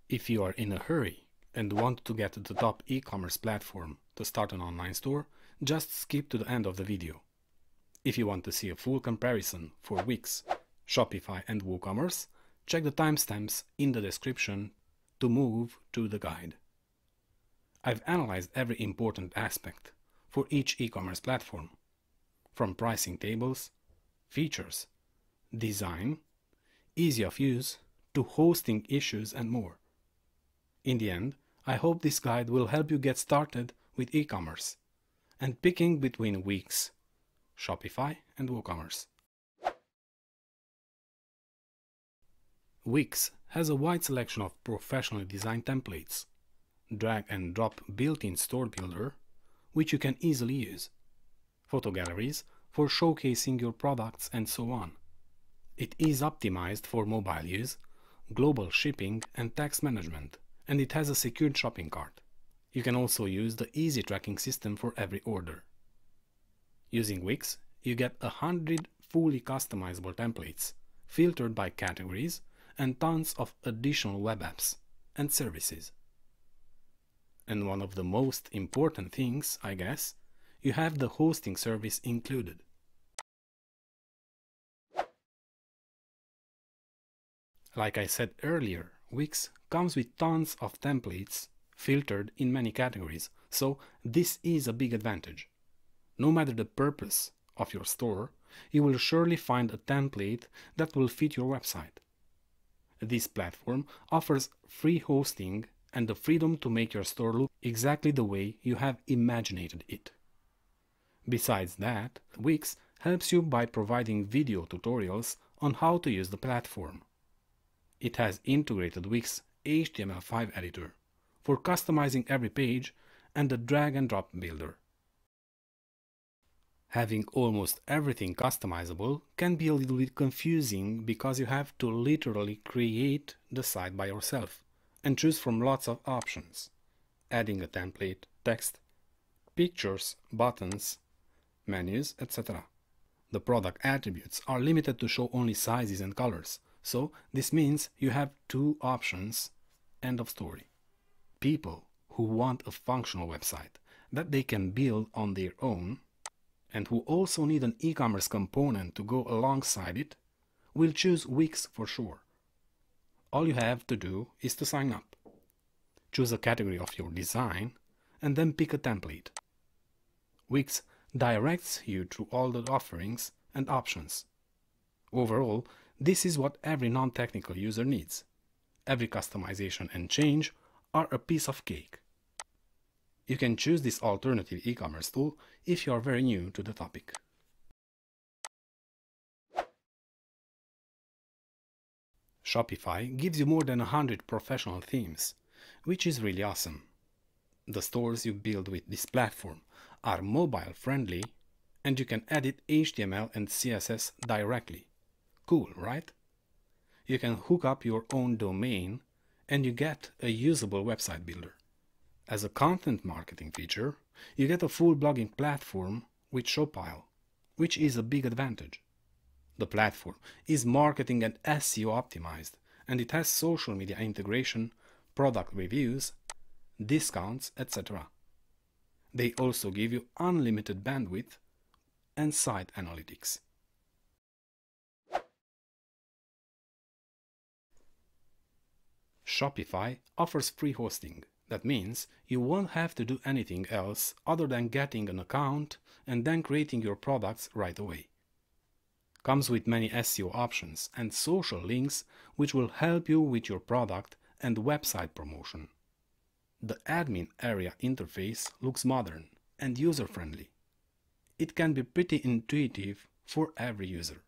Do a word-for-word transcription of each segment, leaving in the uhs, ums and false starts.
If you are in a hurry and want to get the top e-commerce platform to start an online store, just skip to the end of the video. If you want to see a full comparison for Wix, Shopify and WooCommerce, check the timestamps in the description to move to the guide. I've analyzed every important aspect for each e-commerce platform, from pricing tables, features, design, ease of use, to hosting issues and more. In the end, I hope this guide will help you get started with e-commerce and picking between Wix, Shopify and WooCommerce. Wix has a wide selection of professionally designed templates, drag and drop built-in store builder, which you can easily use, photo galleries for showcasing your products and so on. It is optimized for mobile use, global shipping and tax management, and it has a secured shopping cart. You can also use the easy tracking system for every order. Using Wix, you get a hundred fully customizable templates, filtered by categories, and tons of additional web apps and services. And one of the most important things, I guess, you have the hosting service included. Like I said earlier, Wix comes with tons of templates filtered in many categories, so this is a big advantage. No matter the purpose of your store, you will surely find a template that will fit your website. This platform offers free hosting and the freedom to make your store look exactly the way you have imagined it. Besides that, Wix helps you by providing video tutorials on how to use the platform. It has integrated Wix H T M L five editor for customizing every page and the drag and drop builder. Having almost everything customizable can be a little bit confusing because you have to literally create the site by yourself and choose from lots of options, adding a template, text, pictures, buttons, menus, et cetera. The product attributes are limited to show only sizes and colors, so this means you have two options. End of story. People who want a functional website that they can build on their own and who also need an e-commerce component to go alongside it will choose Wix for sure. All you have to do is to sign up. Choose a category of your design and then pick a template. Wix directs you through all the offerings and options. Overall, this is what every non-technical user needs. Every customization and change are a piece of cake. You can choose this alternative e-commerce tool if you are very new to the topic. Shopify gives you more than a hundred professional themes, which is really awesome. The stores you build with this platform are mobile friendly and you can edit H T M L and C S S directly. Cool, right? You can hook up your own domain and you get a usable website builder. As a content marketing feature, you get a full blogging platform with Shopify, which is a big advantage. The platform is marketing and S E O optimized, and it has social media integration, product reviews, discounts, et cetera. They also give you unlimited bandwidth and site analytics. Shopify offers free hosting. That means you won't have to do anything else other than getting an account and then creating your products right away. Comes with many S E O options and social links which will help you with your product and website promotion. The admin area interface looks modern and user-friendly. It can be pretty intuitive for every user.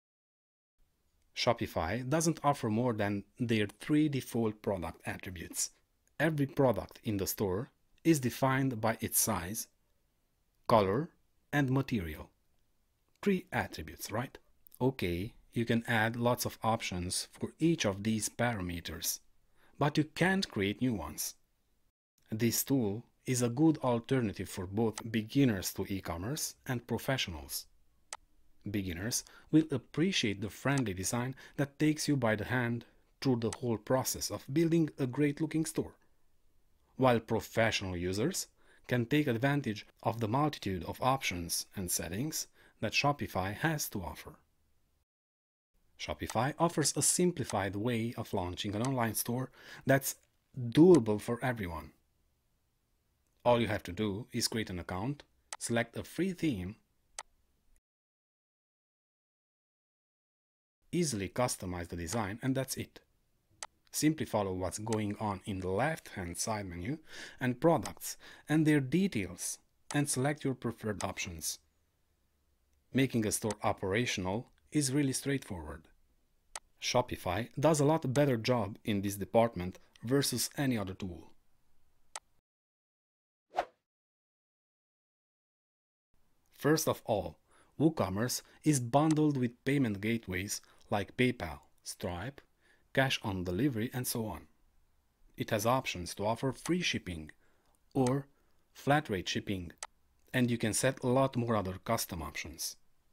Shopify doesn't offer more than their three default product attributes. Every product in the store is defined by its size, color, and material. Three attributes, right? Okay, you can add lots of options for each of these parameters, but you can't create new ones. This tool is a good alternative for both beginners to e-commerce and professionals. Beginners will appreciate the friendly design that takes you by the hand through the whole process of building a great-looking store, while professional users can take advantage of the multitude of options and settings that Shopify has to offer. Shopify offers a simplified way of launching an online store that's doable for everyone. All you have to do is create an account, select a free theme, easily customize the design, and that's it. Simply follow what's going on in the left-hand side menu and products and their details, and select your preferred options. Making a store operational is really straightforward. Shopify does a lot better job in this department versus any other tool. First of all, WooCommerce is bundled with payment gateways like PayPal, Stripe, cash on delivery, and so on. It has options to offer free shipping or flat rate shipping, and you can set a lot more other custom options.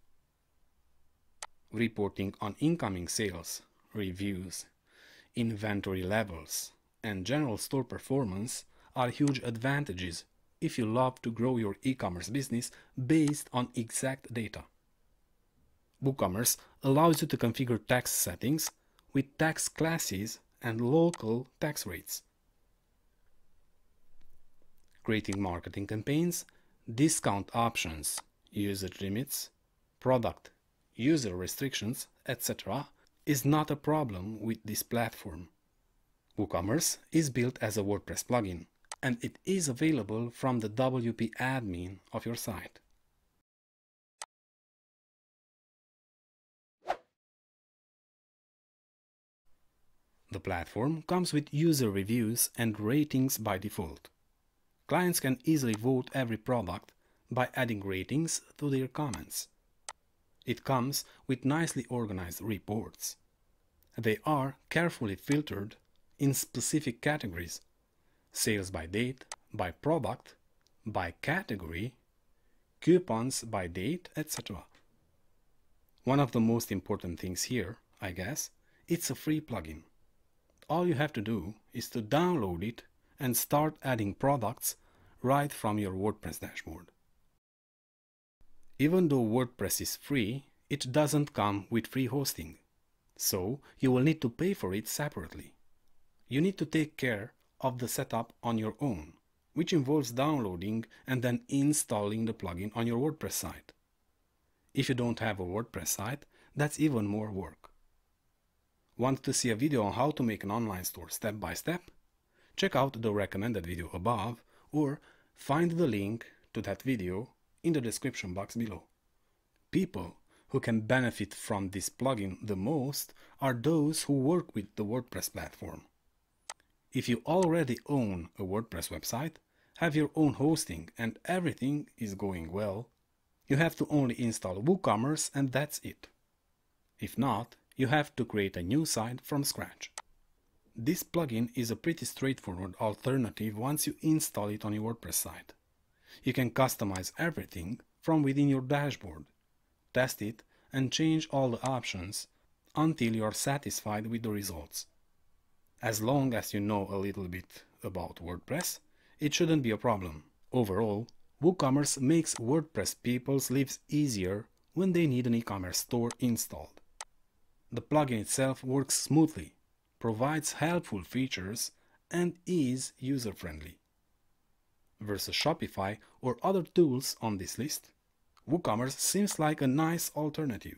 Reporting on incoming sales, reviews, inventory levels, and general store performance are huge advantages if you love to grow your e-commerce business based on exact data. WooCommerce allows you to configure tax settings with tax classes and local tax rates. Creating marketing campaigns, discount options, usage limits, product, user restrictions, et cetera is not a problem with this platform. WooCommerce is built as a WordPress plugin, and it is available from the W P admin of your site. The platform comes with user reviews and ratings by default. Clients can easily vote every product by adding ratings to their comments. It comes with nicely organized reports. They are carefully filtered in specific categories: sales by date, by product, by category, coupons by date, et cetera. One of the most important things here, I guess, it's a free plugin. All you have to do is to download it and start adding products right from your WordPress dashboard. Even though WordPress is free, it doesn't come with free hosting, so you will need to pay for it separately. You need to take care of the setup on your own, which involves downloading and then installing the plugin on your WordPress site. If you don't have a WordPress site, that's even more work. Want to see a video on how to make an online store step by step? Check out the recommended video above, or find the link to that video in the description box below. People who can benefit from this plugin the most are those who work with the WordPress platform. If you already own a WordPress website, have your own hosting, and everything is going well, you have to only install WooCommerce and that's it. If not, you have to create a new site from scratch. This plugin is a pretty straightforward alternative once you install it on your WordPress site. You can customize everything from within your dashboard, test it, and change all the options until you are satisfied with the results. As long as you know a little bit about WordPress, it shouldn't be a problem. Overall, WooCommerce makes WordPress people's lives easier when they need an e-commerce store installed. The plugin itself works smoothly, provides helpful features, and is user-friendly. Versus Shopify or other tools on this list, WooCommerce seems like a nice alternative.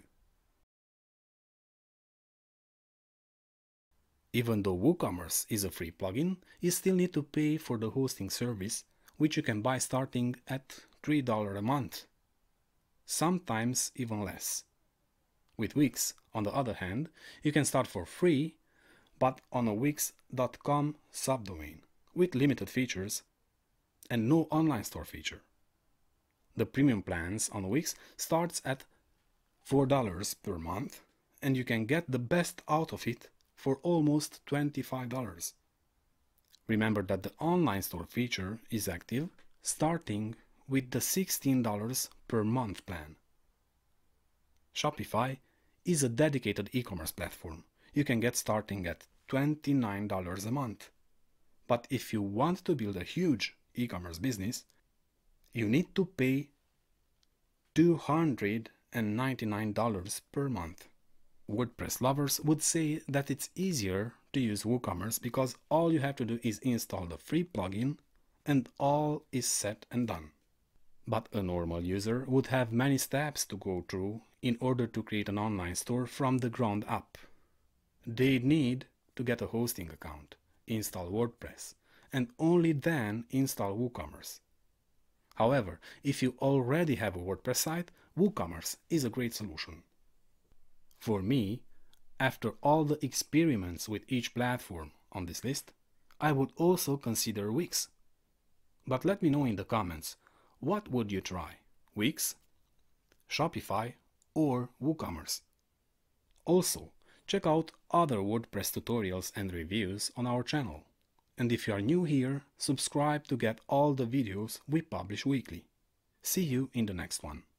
Even though WooCommerce is a free plugin, you still need to pay for the hosting service, which you can buy starting at three dollars a month, sometimes even less. With Wix, on the other hand, you can start for free, but on a wix dot com subdomain, with limited features and no online store feature. The premium plans on Wix starts at four dollars per month, and you can get the best out of it for almost twenty-five dollars. Remember that the online store feature is active starting with the sixteen dollars per month plan. Shopify is a dedicated e-commerce platform. You can get starting at twenty-nine dollars a month. But if you want to build a huge e-commerce business, you need to pay two hundred ninety-nine dollars per month. WordPress lovers would say that it's easier to use WooCommerce because all you have to do is install the free plugin and all is set and done. But a normal user would have many steps to go through in order to create an online store from the ground up. They need to get a hosting account, install WordPress, and only then install WooCommerce. However, if you already have a WordPress site, WooCommerce is a great solution. For me, after all the experiments with each platform on this list, I would also consider Wix. But let me know in the comments, what would you try? Wix, Shopify, or WooCommerce? Also, check out other WordPress tutorials and reviews on our channel. And if you are new here, subscribe to get all the videos we publish weekly. See you in the next one.